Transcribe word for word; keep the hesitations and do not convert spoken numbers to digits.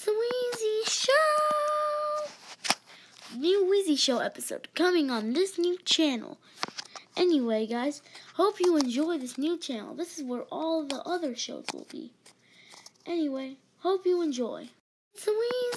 It's the Wheezy Show! New Wheezy Show episode coming on this new channel. Anyway, guys, hope you enjoy this new channel. This is where all the other shows will be. Anyway, hope you enjoy. It's the Wheezy